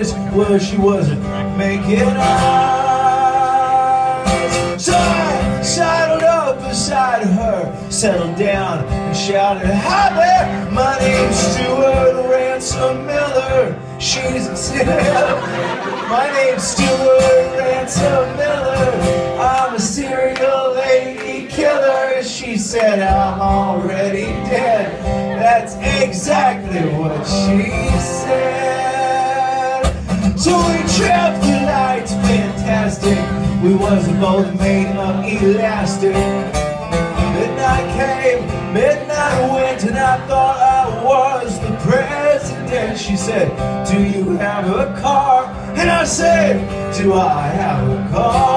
eyes. Well, she wasn't making eyes. So I sidled up beside her, settled down and shouted, "Hi there, my name's Stuart Ransom Miller." She's my name's Stuart Ransom Miller. I'm a serial lady killer. She said, "I'm already dead." That's exactly what she said. So we trapped the lights, fantastic. We wasn't both made of elastic. Midnight came, midnight went, and I thought I was the president. She said, "Do you have a car?" And I said, "Do I have a car?"